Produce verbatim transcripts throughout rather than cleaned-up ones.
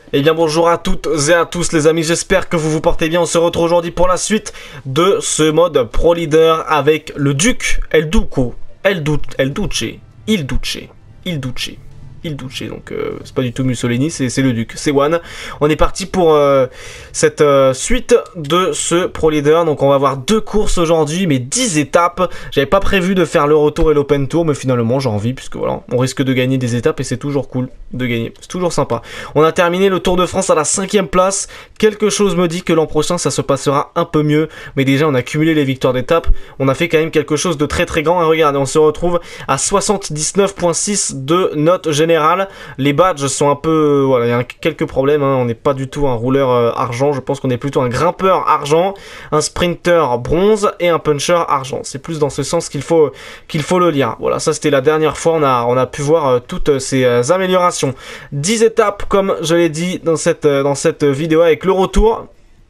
Eh bien bonjour à toutes et à tous les amis, j'espère que vous vous portez bien. On se retrouve aujourd'hui pour la suite de ce mode Pro Leader avec le Duc El Duco, El, du El Duce, Il Duce, Il Duce, Il Duce, donc euh, c'est pas du tout Mussolini, c'est le Duc, c'est One. On est parti pour euh, cette euh, suite de ce Pro Leader, donc on va avoir deux courses aujourd'hui, mais dix étapes. J'avais pas prévu de faire le retour et l'open tour, mais finalement j'ai envie, puisque voilà, on risque de gagner des étapes et c'est toujours cool de gagner, c'est toujours sympa. On a terminé le Tour de France à la cinquième place. Quelque chose me dit que l'an prochain ça se passera un peu mieux, mais déjà on a cumulé les victoires d'étape, on a fait quand même quelque chose de très très grand. Et regardez, on se retrouve à soixante-dix-neuf virgule six de note générale. Les badges sont un peu, voilà, il y a quelques problèmes, hein. On n'est pas du tout un rouleur euh, argent, je pense qu'on est plutôt un grimpeur argent, un sprinter bronze et un puncher argent. C'est plus dans ce sens qu'il faut qu'il faut le lire. Voilà, ça c'était la dernière fois, on a on a pu voir euh, toutes ces euh, améliorations. dix étapes comme je l'ai dit dans cette, euh, dans cette vidéo avec le retour.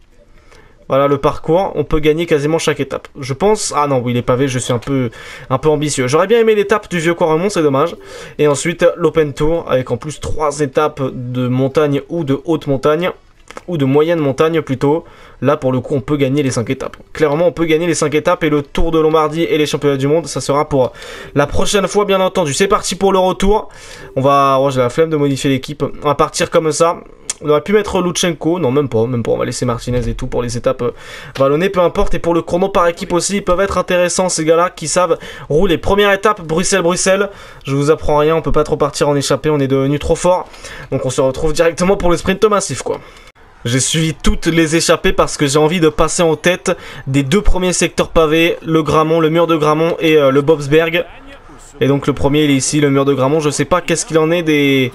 Voilà le parcours, on peut gagner quasiment chaque étape. Je pense... Ah non, oui, les pavés, je suis un peu, un peu ambitieux. J'aurais bien aimé l'étape du Vieux-Quaremont, c'est dommage. Et ensuite, l'Open Tour, avec en plus trois étapes de montagne ou de haute montagne, ou de moyenne montagne plutôt. Là, pour le coup, on peut gagner les cinq étapes. Clairement, on peut gagner les cinq étapes et le Tour de Lombardie et les championnats du monde, ça sera pour la prochaine fois, bien entendu. C'est parti pour le retour. On va... Oh, j'ai la flemme de modifier l'équipe. On va partir comme ça. On aurait pu mettre Lutsenko, non même pas, même pas, on va laisser Martinez et tout pour les étapes euh, vallonnées, peu importe. Et pour le chrono par équipe aussi, ils peuvent être intéressants ces gars-là qui savent rouler. Première étape, Bruxelles-Bruxelles, je vous apprends rien, on peut pas trop partir en échappée, on est devenu trop fort. Donc on se retrouve directement pour le sprint massif quoi. J'ai suivi toutes les échappées parce que j'ai envie de passer en tête des deux premiers secteurs pavés, le Grammont, le mur de Grammont et euh, le Bobsberg. Et donc le premier il est ici, le mur de Grammont, je sais pas qu'est-ce qu'il en est des...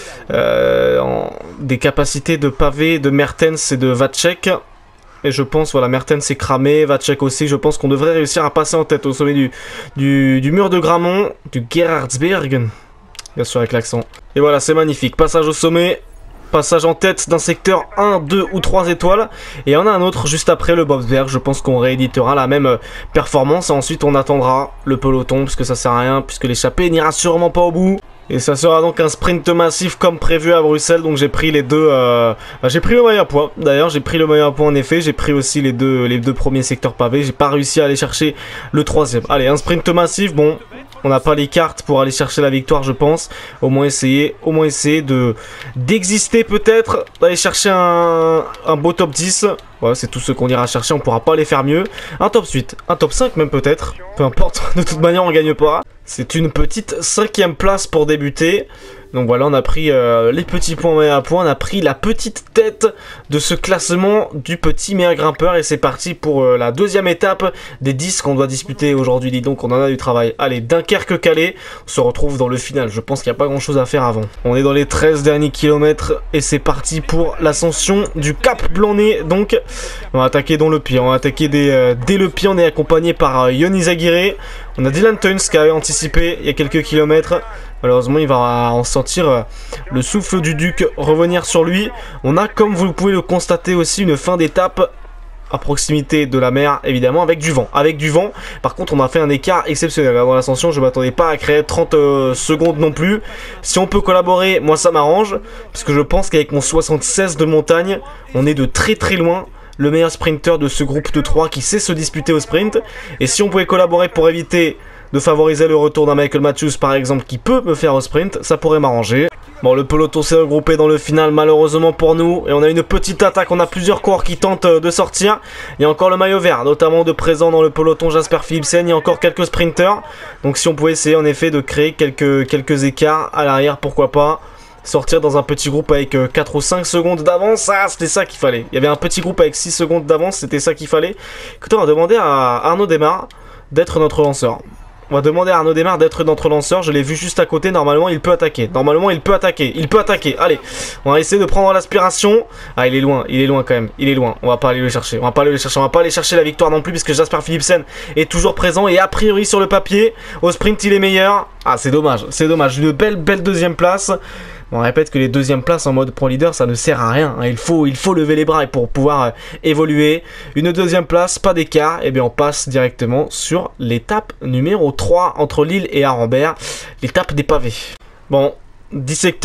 Euh, en, des capacités de pavé de Mertens et de Vacek. Et je pense, voilà, Mertens est cramé, Vacek aussi. Je pense qu'on devrait réussir à passer en tête au sommet du, du, du mur de Grammont, du Gerhardsberg. Bien sûr, avec l'accent. Et voilà, c'est magnifique. Passage au sommet. Passage en tête d'un secteur un, deux ou trois étoiles. Et il y en a un autre juste après le Bobsberg. Je pense qu'on rééditera la même performance. Et ensuite on attendra le peloton puisque ça sert à rien, puisque l'échappée n'ira sûrement pas au bout. Et ça sera donc un sprint massif comme prévu à Bruxelles. Donc j'ai pris les deux... Euh... Bah, j'ai pris le maillot à poids. D'ailleurs j'ai pris le maillot à poids en effet. J'ai pris aussi les deux, les deux premiers secteurs pavés. J'ai pas réussi à aller chercher le troisième. Allez, un sprint massif. Bon, on n'a pas les cartes pour aller chercher la victoire je pense. Au moins essayer, au moins essayer de d'exister peut-être. D'aller chercher un, un beau top dix. Voilà, c'est tout ce qu'on ira chercher. On pourra pas aller faire mieux. Un top huit, un top cinq même peut-être. Peu importe. De toute manière on gagne pas. C'est une petite cinquième place pour débuter. Donc voilà, on a pris euh, les petits points à point, on a pris la petite tête de ce classement du petit meilleur grimpeur. Et c'est parti pour euh, la deuxième étape des dix qu'on doit disputer aujourd'hui. Dis donc, on en a du travail. Allez, Dunkerque-Calais, on se retrouve dans le final. Je pense qu'il n'y a pas grand chose à faire avant. On est dans les treize derniers kilomètres et c'est parti pour l'ascension du Cap Blanc-Nez. Donc, on va attaquer dans le pied. On va attaquer dès, euh, dès le pied. On est accompagné par euh, Yoni Aguirre. On a Dylan Teuns qui avait anticipé il y a quelques kilomètres. Malheureusement, il va en sentir le souffle du Duc revenir sur lui. On a, comme vous pouvez le constater aussi, une fin d'étape à proximité de la mer, évidemment, avec du vent. Avec du vent, par contre, on a fait un écart exceptionnel. Dans l'ascension, je ne m'attendais pas à créer trente euh, secondes non plus. Si on peut collaborer, moi ça m'arrange, puisque je pense qu'avec mon soixante-seize de montagne, on est de très très loin le meilleur sprinter de ce groupe de trois qui sait se disputer au sprint. Et si on pouvait collaborer pour éviter de favoriser le retour d'un Michael Matthews par exemple qui peut me faire au sprint, ça pourrait m'arranger. Bon, le peloton s'est regroupé dans le final malheureusement pour nous. Et on a une petite attaque, on a plusieurs coureurs qui tentent de sortir. Il y a encore le maillot vert, notamment de présent dans le peloton Jasper Philipsen. Il y a encore quelques sprinters. Donc si on pouvait essayer en effet de créer quelques, quelques écarts à l'arrière, pourquoi pas. Sortir dans un petit groupe avec quatre ou cinq secondes d'avance, ah, c'était ça qu'il fallait. Il y avait un petit groupe avec six secondes d'avance, c'était ça qu'il fallait. Écoutez, on va demander à Arnaud Desmar d'être notre lanceur. On va demander à Arnaud Desmar d'être notre lanceur. Je l'ai vu juste à côté. Normalement, il peut attaquer. Normalement, il peut attaquer. Il peut attaquer. Allez, on va essayer de prendre l'aspiration. Ah, il est loin. Il est loin quand même. Il est loin. On va pas aller le chercher. On va pas aller le chercher. On va pas aller chercher la victoire non plus puisque Jasper Philipsen est toujours présent. Et a priori, sur le papier, au sprint, il est meilleur. Ah, c'est dommage. C'est dommage. Une belle, belle deuxième place. On répète que les deuxièmes places en mode Pro Leader, ça ne sert à rien. Il faut, il faut lever les bras pour pouvoir euh, évoluer. Une deuxième place, pas d'écart. Et bien on passe directement sur l'étape numéro trois entre Lille et Arambert. L'étape des pavés. Bon, dix secteurs.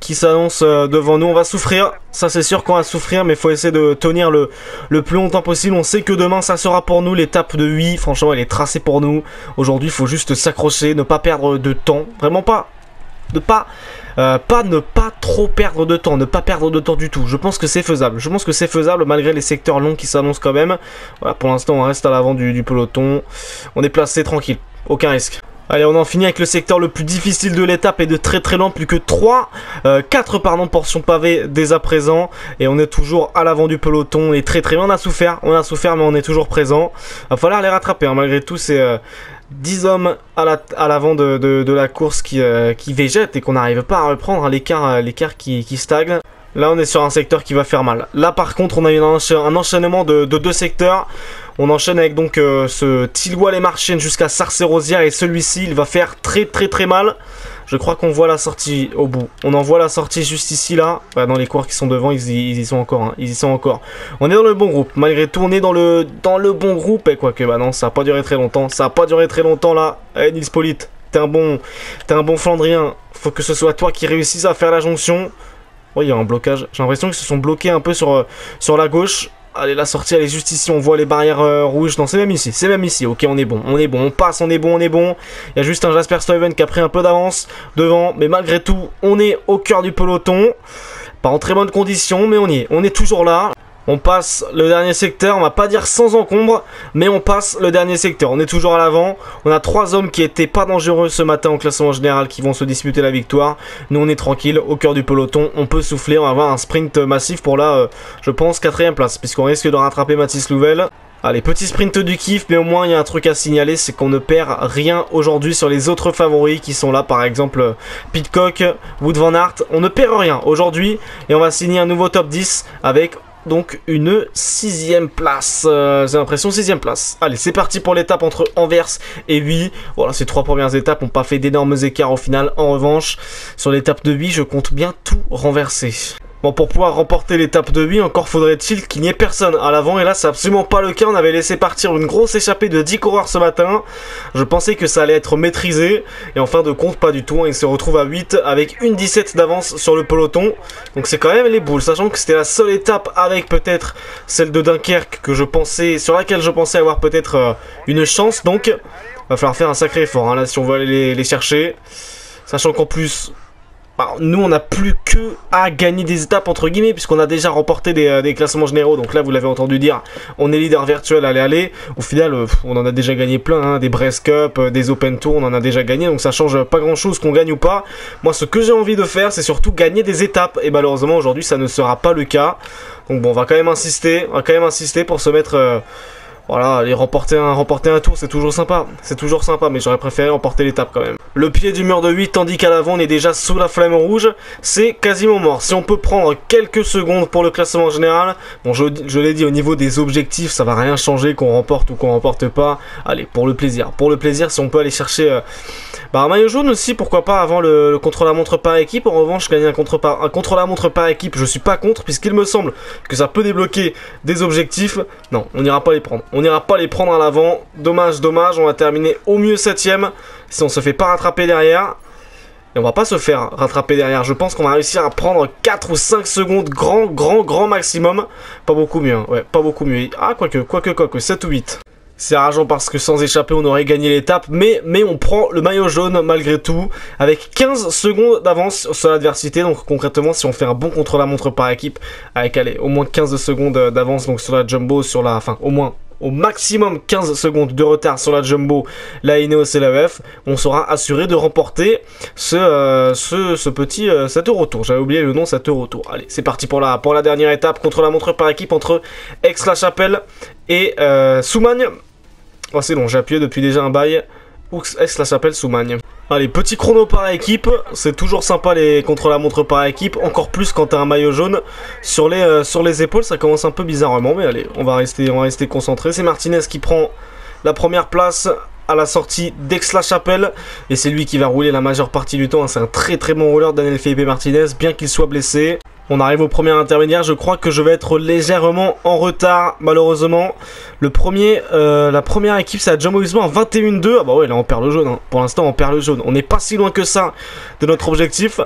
qui s'annonce euh, devant nous. On va souffrir, ça c'est sûr qu'on va souffrir, mais il faut essayer de tenir le, le plus longtemps possible. On sait que demain ça sera pour nous. L'étape de huit, franchement elle est tracée pour nous. Aujourd'hui il faut juste s'accrocher, ne pas perdre de temps. Vraiment pas, ne pas... Euh, pas ne pas trop perdre de temps, ne pas perdre de temps du tout. Je pense que c'est faisable. Je pense que c'est faisable malgré les secteurs longs qui s'annoncent quand même. Voilà, pour l'instant on reste à l'avant du, du peloton. On est placé tranquille, aucun risque. Allez, on en finit avec le secteur le plus difficile de l'étape et de très très lent, plus que trois, euh, quatre pardon, portions pavées dès à présent. Et on est toujours à l'avant du peloton, on est très très bien, on a souffert, on a souffert mais on est toujours présent. Va falloir les rattraper, hein. Malgré tout c'est euh, dix hommes à l'avant la, de, de, de la course qui, euh, qui végètent et qu'on n'arrive pas à reprendre, hein, l'écart euh, l'écart qui, qui stagne. Là on est sur un secteur qui va faire mal. Là par contre on a eu un, encha un enchaînement de, de deux secteurs. On enchaîne avec donc euh, ce Tilloy-les-Marchiennes jusqu'à Sarcey-Rosières et celui-ci il va faire très très très mal. Je crois qu'on voit la sortie au bout. On en voit la sortie juste ici là. Ouais, dans les coureurs qui sont devant ils, ils y sont encore, hein. Ils y sont encore. On est dans le bon groupe. Malgré tout on est dans le, dans le bon groupe. Et quoique bah non ça a pas duré très longtemps. Ça a pas duré très longtemps là. Eh Nils Pollitt, t'es un bon, t'es un bon Flandrien. Faut que ce soit toi qui réussisse à faire la jonction. Oh, il y a un blocage. J'ai l'impression qu'ils se sont bloqués un peu sur, euh, sur la gauche. Allez, la sortie, elle est juste ici. On voit les barrières euh, rouges. Non, c'est même ici. C'est même ici. Ok, on est bon. On est bon. On passe. On est bon. On est bon. Il y a juste un Jasper Stuyven qui a pris un peu d'avance devant. Mais malgré tout, on est au cœur du peloton. Pas en très bonne condition, mais on y est. On est toujours là. On passe le dernier secteur, on va pas dire sans encombre, mais on passe le dernier secteur. On est toujours à l'avant. On a trois hommes qui étaient pas dangereux ce matin au classement général qui vont se disputer la victoire. Nous on est tranquille, au cœur du peloton. On peut souffler, on va avoir un sprint massif pour la, euh, je pense, quatrième place, puisqu'on risque de rattraper Mathis Louvel. Allez, petit sprint du kiff, mais au moins il y a un truc à signaler, c'est qu'on ne perd rien aujourd'hui sur les autres favoris qui sont là, par exemple Pidcock, Wout van Aert. On ne perd rien aujourd'hui et on va signer un nouveau top dix avec... donc une sixième place, euh, j'ai l'impression sixième place. Allez, c'est parti pour l'étape entre Anvers et Huy. Voilà, ces trois premières étapes n'ont pas fait d'énormes écarts au final. En revanche, sur l'étape de Huy, je compte bien tout renverser. Bon, pour pouvoir remporter l'étape de Huy, encore faudrait-il qu'il n'y ait personne à l'avant. Et là, c'est absolument pas le cas. On avait laissé partir une grosse échappée de dix coureurs ce matin. Je pensais que ça allait être maîtrisé. Et en fin de compte, pas du tout. Il se retrouve à huit avec une dix-sept d'avance sur le peloton. Donc c'est quand même les boules. Sachant que c'était la seule étape avec peut-être celle de Dunkerque que je pensais, sur laquelle je pensais avoir peut-être euh, une chance. Donc, va falloir faire un sacré effort hein, là si on veut aller les, les chercher. Sachant qu'en plus... bah, nous on n'a plus que à gagner des étapes entre guillemets puisqu'on a déjà remporté des, euh, des classements généraux. Donc là vous l'avez entendu dire, on est leader virtuel, allez allez. Au final euh, on en a déjà gagné plein hein, des Brest Cup, euh, des Open Tour, on en a déjà gagné. Donc ça change pas grand chose qu'on gagne ou pas. Moi ce que j'ai envie de faire c'est surtout gagner des étapes. Et malheureusement aujourd'hui ça ne sera pas le cas. Donc bon on va quand même insister, on va quand même insister pour se mettre... Euh, Voilà, aller remporter un, remporter un tour, c'est toujours sympa. C'est toujours sympa, mais j'aurais préféré remporter l'étape quand même. Le pied du mur de huit, tandis qu'à l'avant, on est déjà sous la flamme rouge. C'est quasiment mort. Si on peut prendre quelques secondes pour le classement général, bon, je, je l'ai dit, au niveau des objectifs, ça va rien changer, qu'on remporte ou qu'on remporte pas. Allez, pour le plaisir. Pour le plaisir, si on peut aller chercher euh, bah, un maillot jaune aussi, pourquoi pas, avant le, le contre-la-montre par équipe. En revanche, gagner un contre-la-montre contre par équipe, je suis pas contre, puisqu'il me semble que ça peut débloquer des objectifs. Non, on n'ira pas les prendre. On n'ira pas les prendre à l'avant. Dommage, dommage. On va terminer au mieux septième. Si on se fait pas rattraper derrière. Et on va pas se faire rattraper derrière. Je pense qu'on va réussir à prendre quatre ou cinq secondes. Grand, grand, grand maximum. Pas beaucoup mieux. Hein. Ouais, pas beaucoup mieux. Ah, quoique, quoique, quoique. sept ou huit. C'est rageant parce que sans échapper, on aurait gagné l'étape. Mais, mais on prend le maillot jaune malgré tout. Avec quinze secondes d'avance sur l'adversité. Donc concrètement, si on fait un bon contre-la-montre par équipe. Avec, allez, au moins quinze secondes d'avance. Donc sur la jumbo, sur la... Enfin, au moins... au maximum quinze secondes de retard sur la Jumbo, la Ineos et la E F, on sera assuré de remporter ce, euh, ce, ce petit euh, cet Eurotour. J'avais oublié le nom, cet Eurotour. Allez, c'est parti pour la, pour la dernière étape, contre la montre par équipe entre Aix-la-Chapelle et euh, Soumagne. Oh, c'est long, j'ai appuyé depuis déjà un bail. Aix-la-Chapelle, Soumagne. Allez, petit chrono par équipe, c'est toujours sympa les contre-la-montre par équipe, encore plus quand t'as un maillot jaune sur les, euh, sur les épaules, ça commence un peu bizarrement, mais allez, on va rester, on va rester concentré. C'est Martinez qui prend la première place à la sortie d'Aix-la-Chapelle, et c'est lui qui va rouler la majeure partie du temps, hein. C'est un très très bon rouleur, Daniel Felipe Martinez, bien qu'il soit blessé. On arrive au premier intermédiaire, je crois que je vais être légèrement en retard, malheureusement. Le premier, euh, la première équipe, c'est la Jumbo-Visma en vingt et un deux. Ah bah ouais, là on perd le jaune, hein. Pour l'instant on perd le jaune. On n'est pas si loin que ça de notre objectif.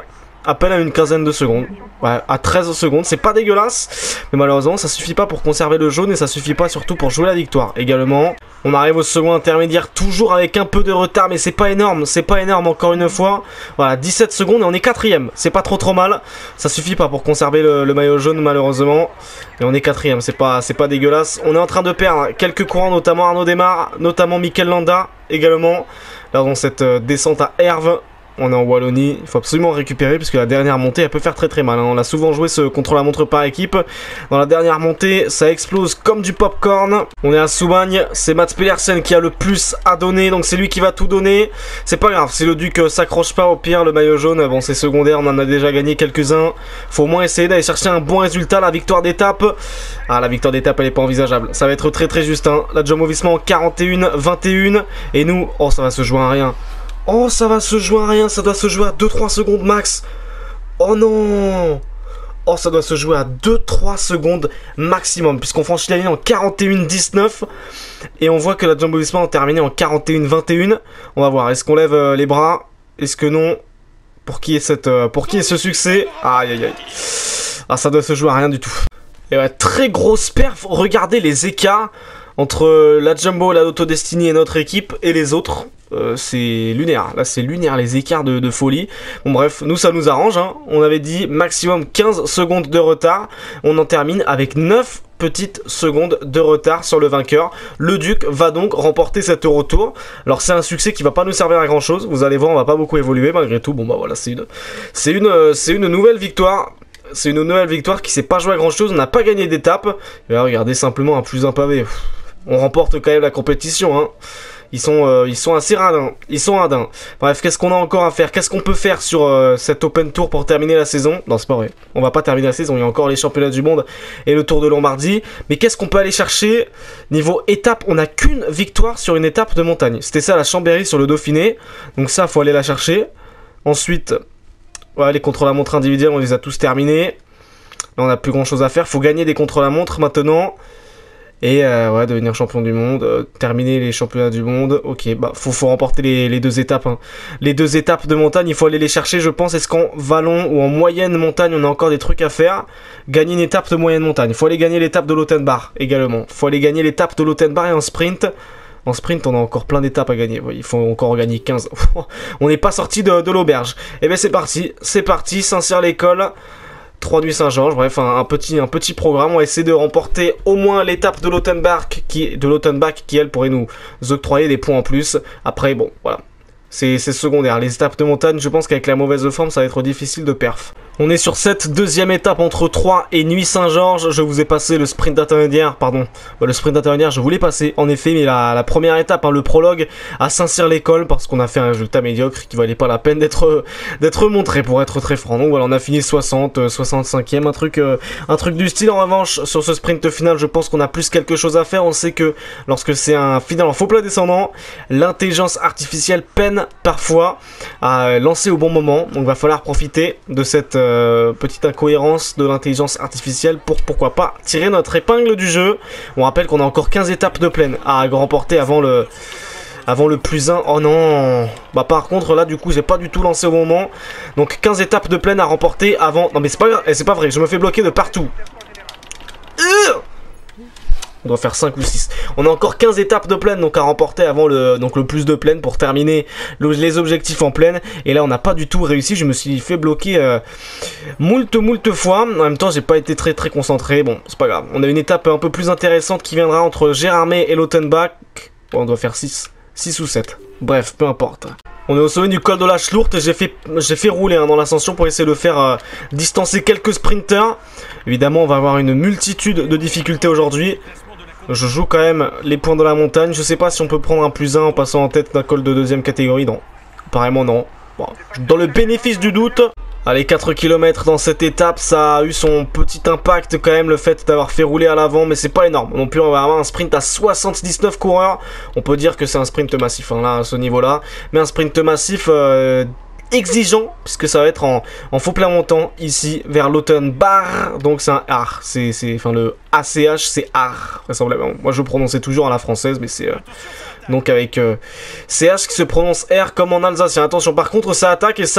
à peine à une quinzaine de secondes. Ouais, à treize secondes, c'est pas dégueulasse, mais malheureusement ça suffit pas pour conserver le jaune et ça suffit pas surtout pour jouer la victoire. Également, on arrive au second intermédiaire, toujours avec un peu de retard, mais c'est pas énorme, c'est pas énorme encore une fois. Voilà, dix-sept secondes et on est quatrième, c'est pas trop trop mal, ça suffit pas pour conserver le, le maillot jaune malheureusement. Et on est quatrième, c'est pas, c'est pas dégueulasse. On est en train de perdre quelques courants, notamment Arnaud Démarre, notamment Mikel Landa également. Là dans cette euh, descente à Herve. On est en Wallonie, il faut absolument récupérer puisque la dernière montée elle peut faire très très mal, hein. On a souvent joué ce contre-la-montre par équipe. Dans la dernière montée ça explose comme du popcorn. On est à Soubagne, c'est Mats Pedersen qui a le plus à donner, donc c'est lui qui va tout donner. C'est pas grave, si le Duc euh, s'accroche pas, au pire le maillot jaune, bon c'est secondaire, on en a déjà gagné quelques-uns. Faut au moins essayer d'aller chercher un bon résultat, la victoire d'étape. Ah la victoire d'étape elle est pas envisageable, ça va être très très juste, hein. La Jumbo Visma en quarante et un vingt et un et nous, oh ça va se jouer à rien. Oh, ça va se jouer à rien, ça doit se jouer à deux trois secondes max. Oh non. Oh, ça doit se jouer à deux trois secondes maximum, puisqu'on franchit la ligne en quarante et un dix-neuf. Et on voit que la Jumbo Visma a terminé en quarante et un vingt et un. On va voir, est-ce qu'on lève euh, les bras? Est-ce que non? Pour qui est, cette, euh, pour qui est ce succès? Aïe aïe aïe. Ah, ça doit se jouer à rien du tout. Et ouais, très grosse perf, regardez les écarts entre la Jumbo, la Lotto Destiny et notre équipe et les autres. Euh, c'est lunaire, là c'est lunaire les écarts de, de folie. Bon bref, nous ça nous arrange, hein. On avait dit maximum quinze secondes de retard. On en termine avec neuf petites secondes de retard sur le vainqueur. Le Duc va donc remporter cet Eurotour. Alors c'est un succès qui va pas nous servir à grand chose. Vous allez voir, on va pas beaucoup évoluer malgré tout. Bon bah voilà, c'est une, c'est une, c'est une nouvelle victoire. C'est une nouvelle victoire qui s'est pas jouée à grand chose. On n'a pas gagné d'étape. Et là, regardez simplement un plus un pavé. On remporte quand même la compétition, hein. Ils sont, euh, ils sont assez radins, ils sont radins. Bref, qu'est-ce qu'on a encore à faire? Qu'est-ce qu'on peut faire sur euh, cet Open Tour pour terminer la saison? Non, c'est pas vrai. On va pas terminer la saison, il y a encore les championnats du monde et le Tour de Lombardie. Mais qu'est-ce qu'on peut aller chercher? Niveau étape, on n'a qu'une victoire sur une étape de montagne. C'était ça, la Chambéry sur le Dauphiné. Donc ça, faut aller la chercher. Ensuite, voilà, les contre-la-montre individuels, on les a tous terminés. Là, on n'a plus grand-chose à faire. Faut gagner des contre-la-montre maintenant. Et euh, ouais, devenir champion du monde, euh, terminer les championnats du monde. Ok, bah faut, faut remporter les, les deux étapes, hein. Les deux étapes de montagne, il faut aller les chercher, je pense. Est-ce qu'en vallon ou en moyenne montagne, on a encore des trucs à faire? Gagner une étape de moyenne montagne. Il faut aller gagner l'étape de l'Ottenbach également. Il faut aller gagner l'étape de l'Ottenbach et en sprint. En sprint, on a encore plein d'étapes à gagner. Il faut encore en gagner quinze. On n'est pas sorti de, de l'auberge. Et bien c'est parti, c'est parti, Saint-Cyr-l'École. trois nuits Saint-Georges, bref, un, un, petit, un petit programme. On va essayer de remporter au moins l'étape de l'Ottenbach qui, de l'Ottenbach qui, elle, pourrait nous octroyer des points en plus. Après, bon, voilà. C'est secondaire. Les étapes de montagne, je pense qu'avec la mauvaise forme, ça va être difficile de perf. On est sur cette deuxième étape entre Troyes et Nuits Saint-Georges. Je vous ai passé le sprint intermédiaire, pardon. Bah, le sprint intermédiaire, je voulais passer, en effet, mais la, la première étape, hein, le prologue à Saint-Cyr-l'École, parce qu'on a fait un résultat médiocre qui valait pas la peine d'être d'être montré, pour être très franc. Donc voilà, on a fini soixante, soixante-cinquième, un truc, euh, un truc du style. En revanche, sur ce sprint final, je pense qu'on a plus quelque chose à faire. On sait que lorsque c'est un final en faux plat descendant, l'intelligence artificielle peine parfois à lancer au bon moment. Donc va falloir profiter de cette euh, petite incohérence de l'intelligence artificielle pour pourquoi pas tirer notre épingle du jeu. On rappelle qu'on a encore quinze étapes de plaine à remporter avant le avant le plus un. Oh non. Bah par contre là du coup j'ai pas du tout lancé au moment. Donc quinze étapes de plaine à remporter avant. Non mais c'est pas c'est pas vrai, je me fais bloquer de partout. Euh On doit faire cinq ou six. On a encore quinze étapes de plaine donc à remporter avant le, donc le plus de plaine pour terminer le, les objectifs en plaine. Et là on n'a pas du tout réussi. Je me suis fait bloquer euh, moult moult fois. En même temps j'ai pas été très très concentré. Bon c'est pas grave. On a une étape un peu plus intéressante qui viendra entre Gérardmer et l'Ottenbach. Bon, on doit faire six ou sept. Bref, peu importe. On est au sommet du col de la Schlourte. J'ai fait, j'ai fait rouler hein, dans l'ascension pour essayer de faire euh, distancer quelques sprinters. Évidemment on va avoir une multitude de difficultés aujourd'hui. Je joue quand même les points de la montagne. Je sais pas si on peut prendre un plus un en passant en tête d'un col de deuxième catégorie. Non, apparemment non. Bon, dans le bénéfice du doute. Allez, quatre kilomètres dans cette étape, ça a eu son petit impact quand même, le fait d'avoir fait rouler à l'avant, mais c'est pas énorme. Non plus, on va avoir un sprint à soixante-dix-neuf coureurs. On peut dire que c'est un sprint massif, hein, là, à ce niveau-là. Mais un sprint massif euh, exigeant, puisque ça va être en, en faux plat montant, ici, vers l'Ottenbach. Donc c'est un R, c'est, enfin le A C H, c'est R, vraisemblablement. Moi je le prononçais toujours à la française, mais c'est... Euh, donc avec euh, C H qui se prononce R comme en alsacien. Attention, par contre ça attaque et ça,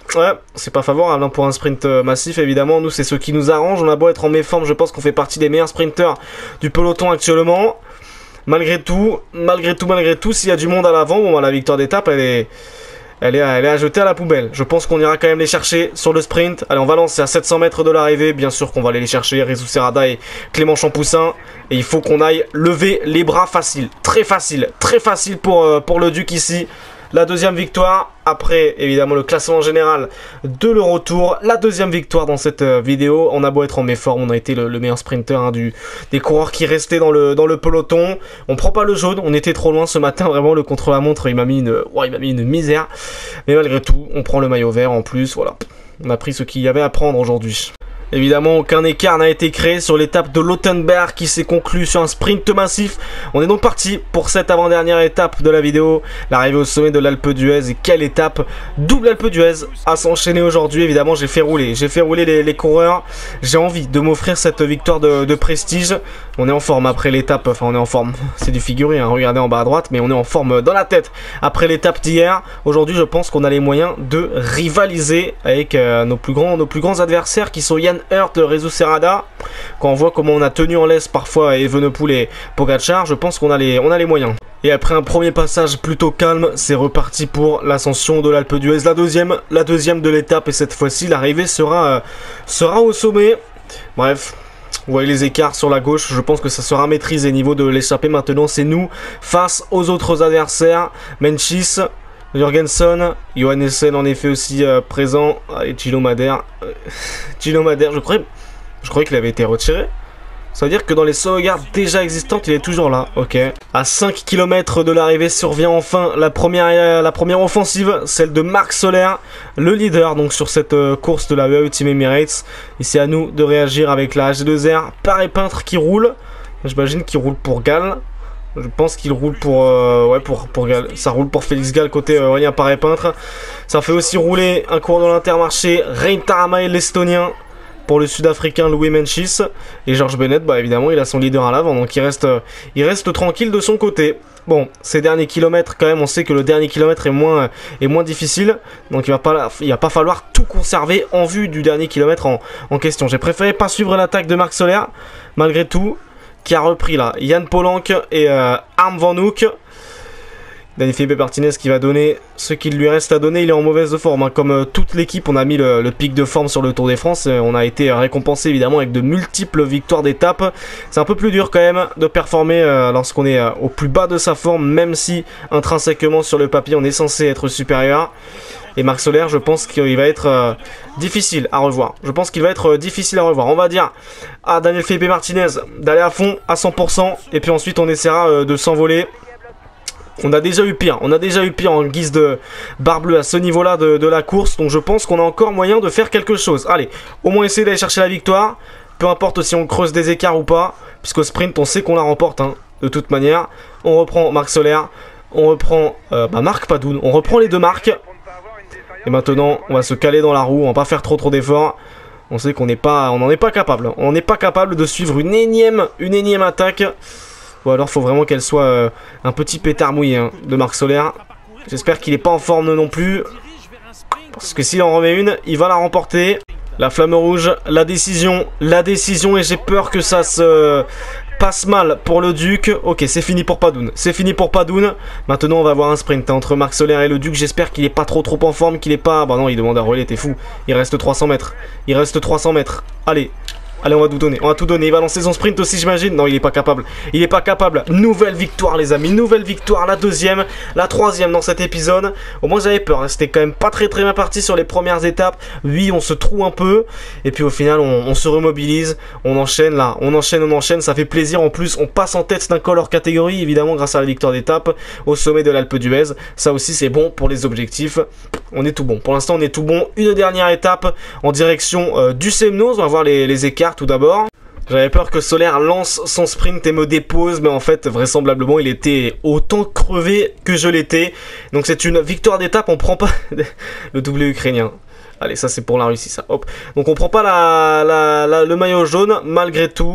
Ouais, c'est pas favorable hein, pour un sprint euh, massif, évidemment. Nous, c'est ce qui nous arrange. On a beau être en méforme, je pense qu'on fait partie des meilleurs sprinteurs du peloton actuellement. Malgré tout, malgré tout, malgré tout, s'il y a du monde à l'avant, bon, bah, la victoire d'étape, elle est... Elle est, à, elle est à jeter à la poubelle. Je pense qu'on ira quand même les chercher sur le sprint. Allez, on va lancer à sept cents mètres de l'arrivée. Bien sûr qu'on va aller les chercher. Rizou Serrada et Clément Champoussin. Et il faut qu'on aille lever les bras facile. Très facile. Très facile pour, euh, pour le Duc ici. La deuxième victoire. Après, évidemment, le classement général de l'Eurotour. La deuxième victoire dans cette euh, vidéo. On a beau être en méforme. On a été le, le meilleur sprinter hein, du, des coureurs qui restaient dans le, dans le peloton. On prend pas le jaune. On était trop loin ce matin. Vraiment, le contre-la-montre, il m'a mis, une, ouais, il m'a mis une misère. Mais malgré tout, on prend le maillot vert en plus. Voilà. On a pris ce qu'il y avait à prendre aujourd'hui. Évidemment, aucun écart n'a été créé sur l'étape de Lottenberg qui s'est conclue sur un sprint massif. On est donc parti pour cette avant-dernière étape de la vidéo, l'arrivée au sommet de l'Alpe d'Huez. Et quelle étape! Double Alpe d'Huez à s'enchaîner aujourd'hui. Évidemment, j'ai fait rouler, j'ai fait rouler les, les coureurs. J'ai envie de m'offrir cette victoire de, de prestige. On est en forme après l'étape, enfin on est en forme, c'est du figuré, hein. Regardez en bas à droite, mais on est en forme dans la tête après l'étape d'hier. Aujourd'hui, je pense qu'on a les moyens de rivaliser avec euh, nos, plus grands, nos plus grands adversaires qui sont Jan Hurt, Rizou Serrada. Quand on voit comment on a tenu en laisse parfois Evenepoel et Pogacar, je pense qu'on a, les, on a les moyens. Et après un premier passage plutôt calme, c'est reparti pour l'ascension de l'Alpe d'Huez. La deuxième, la deuxième de l'étape, et cette fois-ci, l'arrivée sera, euh, sera au sommet. Bref. Vous voyez les écarts sur la gauche, je pense que ça sera maîtrisé niveau de l'échappée. Maintenant, c'est nous face aux autres adversaires. Menchis, Jorgensen, Johannessen en effet aussi euh, présent. Et Gino Madère. Euh, Gino Madère, je croyais, je croyais qu'il avait été retiré. Ça veut dire que dans les sauvegardes déjà existantes, il est toujours là. Ok. À cinq kilomètres de l'arrivée survient enfin la première, la première offensive, celle de Marc Soler, le leader donc sur cette euh, course de la U A E Team Emirates. Et c'est à nous de réagir avec la H deux R. Paré Peintre qui roule. J'imagine qu'il roule pour Gall. Je pense qu'il roule pour... Euh, ouais, pour, pour Gall. Ça roule pour Félix Gall côté euh, Aurélien Paré Peintre. Ça fait aussi rouler un coureur dans l'Intermarché. Rein Taaramäe, l'Estonien. Pour le Sud-Africain Louis Menchis. Et George Bennett, bah évidemment, il a son leader à l'avant. Donc il reste, euh, il reste tranquille de son côté. Bon, ces derniers kilomètres, quand même, on sait que le dernier kilomètre est moins, est moins difficile. Donc il va pas, il va pas falloir tout conserver en vue du dernier kilomètre en, en question. J'ai préféré pas suivre l'attaque de Marc Soler, malgré tout, qui a repris là Jan Polanc et euh, Harm Van Hoek. Dani Felipe Martinez qui va donner ce qu'il lui reste à donner. Il est en mauvaise forme hein. Comme euh, toute l'équipe, on a mis le, le pic de forme sur le Tour des France. euh, On a été récompensé évidemment avec de multiples victoires d'étape. C'est un peu plus dur quand même de performer euh, lorsqu'on est euh, au plus bas de sa forme, même si intrinsèquement sur le papier on est censé être supérieur. Et Marc Soler, je pense qu'il va être euh, difficile à revoir. Je pense qu'il va être euh, difficile à revoir. On va dire à Daniel Felipe Martinez d'aller à fond à cent pour cent. Et puis ensuite on essaiera euh, de s'envoler. On a déjà eu pire, on a déjà eu pire en guise de barre bleue à ce niveau-là de, de la course. Donc je pense qu'on a encore moyen de faire quelque chose. Allez, au moins essayer d'aller chercher la victoire. Peu importe si on creuse des écarts ou pas. Puisqu'au sprint, on sait qu'on la remporte hein, de toute manière. On reprend Marc Soler. On reprend euh, bah, Marc Padoun. On reprend les deux marques. Et maintenant, on va se caler dans la roue. On va pas faire trop trop d'efforts. On sait qu'on n'est pas, on n'en est pas capable. On n'est pas capable de suivre une énième, une énième attaque. Ou alors faut vraiment qu'elle soit euh, un petit pétard mouillé hein, de Marc Soler. J'espère qu'il n'est pas en forme non plus. Parce que s'il en remet une, il va la remporter. La flamme rouge, la décision, la décision et j'ai peur que ça se passe mal pour le Duc. Ok, c'est fini pour Padoun. C'est fini pour Padoun. Maintenant, on va avoir un sprint hein, entre Marc Soler et le Duc. J'espère qu'il n'est pas trop trop en forme, qu'il n'est pas... Bah non, il demande un relais, t'es fou. Il reste trois cents mètres. Il reste trois cents mètres. Allez. Allez, on va tout donner, on va tout donner. Il va lancer son sprint aussi, j'imagine. Non, il est pas capable. Il est pas capable. Nouvelle victoire, les amis. Nouvelle victoire, la deuxième, la troisième dans cet épisode. Au moins, j'avais peur. C'était quand même pas très très bien parti sur les premières étapes. Oui, on se trouve un peu. Et puis au final, on, on se remobilise. On enchaîne là. On enchaîne, on enchaîne. Ça fait plaisir. En plus, on passe en tête d'un col hors catégorie, évidemment, grâce à la victoire d'étape au sommet de l'Alpe d'Huez. Ça aussi, c'est bon pour les objectifs. On est tout bon. Pour l'instant, on est tout bon. Une dernière étape en direction euh, du Semnoz. On va voir les, les écarts tout d'abord. J'avais peur que Soler lance son sprint et me dépose, mais en fait, vraisemblablement, il était autant crevé que je l'étais. Donc c'est une victoire d'étape, on prend pas le doublé ukrainien. Allez, ça c'est pour la Russie, ça. Hop. Donc on prend pas la, la, la, le maillot jaune, malgré tout.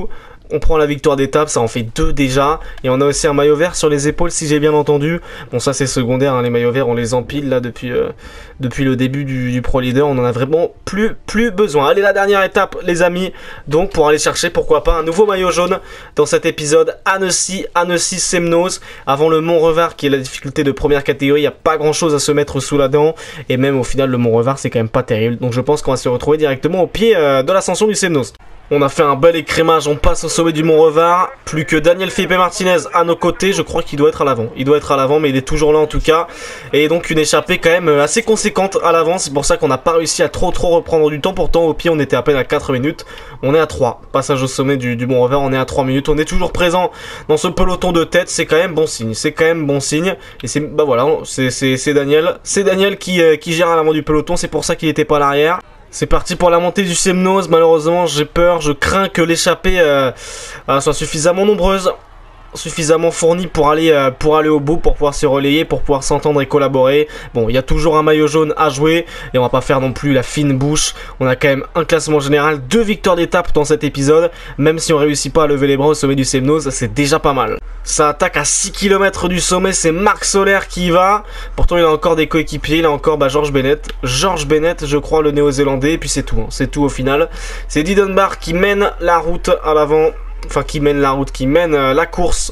On prend la victoire d'étape, ça en fait deux déjà. Et on a aussi un maillot vert sur les épaules si j'ai bien entendu. Bon ça c'est secondaire, hein, les maillots verts on les empile là depuis, euh, depuis le début du, du Pro Leader. On en a vraiment plus, plus besoin. Allez, la dernière étape les amis. Donc pour aller chercher pourquoi pas un nouveau maillot jaune dans cet épisode. Annecy, Annecy Semnoz. Avant le Mont Revard qui est la difficulté de première catégorie. Il n'y a pas grand chose à se mettre sous la dent. Et même au final le Mont Revard c'est quand même pas terrible. Donc je pense qu'on va se retrouver directement au pied euh, de l'ascension du Semnoz. On a fait un bel écrémage, on passe au sommet du Mont Revard. Plus que Daniel Felipe Martinez à nos côtés, je crois qu'il doit être à l'avant. Il doit être à l'avant, mais il est toujours là en tout cas. Et donc une échappée quand même assez conséquente à l'avant. C'est pour ça qu'on n'a pas réussi à trop trop reprendre du temps. Pourtant au pied on était à peine à quatre minutes. On est à trois. Passage au sommet du, du Mont Revard, on est à trois minutes. On est toujours présent dans ce peloton de tête. C'est quand même bon signe. C'est quand même bon signe. Et c'est bah voilà, c'est Daniel. C'est Daniel qui, euh, qui gère à l'avant du peloton. C'est pour ça qu'il n'était pas à l'arrière. C'est parti pour la montée du Semnoz. Malheureusement j'ai peur, je crains que l'échappée euh, euh, soit suffisamment nombreuse, suffisamment fournie pour aller, euh, pour aller au bout, pour pouvoir se relayer, pour pouvoir s'entendre et collaborer. Bon, il y a toujours un maillot jaune à jouer et on va pas faire non plus la fine bouche. On a quand même un classement général, deux victoires d'étape dans cet épisode. Même si on réussit pas à lever les bras au sommet du Semnoz, c'est déjà pas mal. Ça attaque à six kilomètres du sommet, c'est Marc Soler qui y va. Pourtant il a encore des coéquipiers, il a encore bah, George Bennett. George Bennett, je crois, le néo-zélandais, et puis c'est tout, hein. C'est tout au final. C'est Dy Dunbar qui mène la route à l'avant. Enfin, qui mène la route, qui mène euh, la course.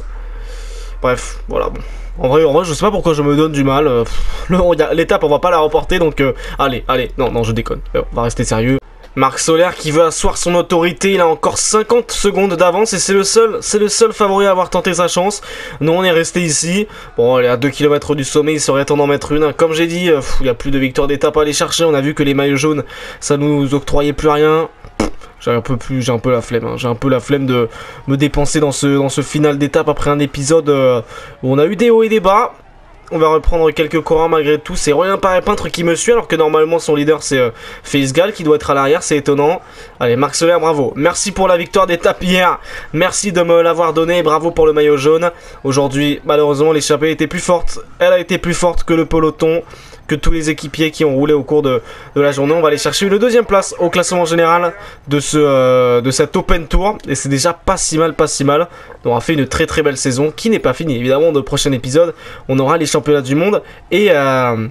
Bref, voilà, bon. En vrai, en vrai, je sais pas pourquoi je me donne du mal. Euh, L'étape, on va pas la remporter, donc euh, allez, allez. Non, non, je déconne. On va rester sérieux. Marc Soler qui veut asseoir son autorité, il a encore cinquante secondes d'avance et c'est le seul, c'est le seul favori à avoir tenté sa chance. Nous on est resté ici, bon elle est à deux kilomètres du sommet, il serait temps d'en mettre une. Comme j'ai dit, il n'y a plus de victoire d'étape à aller chercher, on a vu que les maillots jaunes ça nous octroyait plus rien. J'ai un peu plus, j'ai un peu la flemme, hein. J'ai un peu la flemme de me dépenser dans ce, dans ce final d'étape après un épisode euh, où on a eu des hauts et des bas. On va reprendre quelques courants malgré tout. C'est Royan Paré-Peintre qui me suit alors que normalement son leader c'est euh, Félix Gall qui doit être à l'arrière, c'est étonnant. Allez, Marc Soler, bravo. Merci pour la victoire d'étape hier. Merci de me l'avoir donné. Bravo pour le maillot jaune. Aujourd'hui, malheureusement, l'échappée était plus forte. Elle a été plus forte que le peloton, que tous les équipiers qui ont roulé au cours de, de la journée. On va aller chercher une deuxième place au classement général de, ce, euh, de cet Open Tour. Et c'est déjà pas si mal, pas si mal. On aura fait une très très belle saison qui n'est pas finie. Évidemment, dans le prochain épisode, on aura les championnats du monde et... Euh,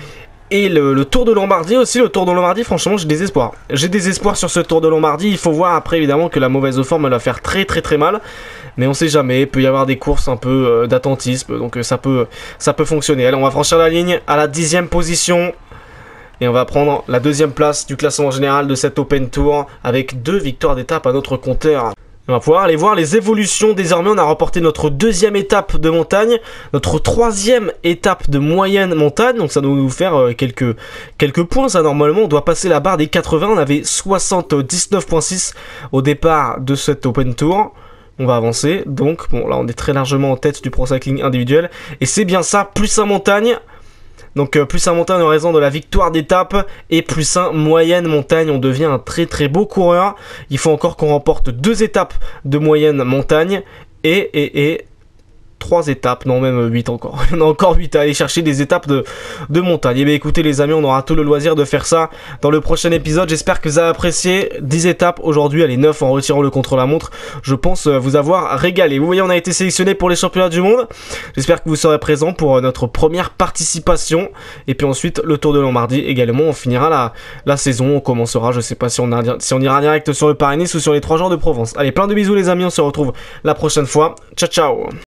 Et le, le Tour de Lombardie aussi, le Tour de Lombardie, franchement j'ai des espoirs. J'ai des espoirs sur ce Tour de Lombardie, il faut voir après évidemment que la mauvaise forme elle va faire très très très mal. Mais on sait jamais, il peut y avoir des courses un peu euh, d'attentisme, donc euh, ça, peut, ça peut fonctionner. Allez, on va franchir la ligne à la dixième position. Et on va prendre la deuxième place du classement général de cet Open Tour avec deux victoires d'étape à notre compteur. On va pouvoir aller voir les évolutions. Désormais, on a remporté notre deuxième étape de montagne, notre troisième étape de moyenne montagne. Donc ça doit nous faire euh, quelques, quelques points. Ça, normalement, on doit passer la barre des quatre-vingts. On avait soixante-dix-neuf virgule six au départ de cet Open Tour. On va avancer. Donc, bon, là, on est très largement en tête du Pro Cycling individuel. Et c'est bien ça, plus un montagne. Donc euh, plus un montagne en raison de la victoire d'étape et plus un moyenne montagne, on devient un très très beau coureur. Il faut encore qu'on remporte deux étapes de moyenne montagne et, et, et trois étapes, non même huit encore. On a encore huit à aller chercher des étapes de, de montagne. Et bien écoutez les amis, on aura tout le loisir de faire ça dans le prochain épisode. J'espère que vous avez apprécié. dix étapes aujourd'hui, allez neuf en retirant le contre-la-montre. Je pense vous avoir régalé. Vous voyez, on a été sélectionné pour les championnats du monde. J'espère que vous serez présents pour notre première participation. Et puis ensuite, le Tour de Lombardie également. On finira la, la saison. On commencera, je sais pas si on, a, si on ira direct sur le Paris-Nice ou sur les trois jours de Provence. Allez, plein de bisous les amis, on se retrouve la prochaine fois. Ciao, ciao.